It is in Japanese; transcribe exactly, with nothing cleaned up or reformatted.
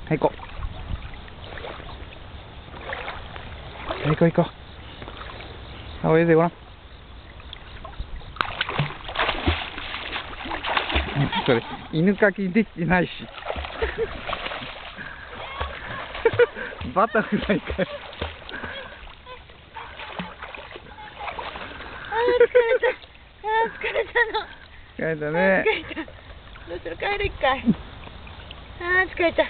はい行こう。行こう行こう。あ、泳いでごらん。それ犬かきできてないしバタフライかよ。 あー疲れた。あー疲れたの。 疲れたね。 疲れた。どうする、帰る一回。あー疲れた。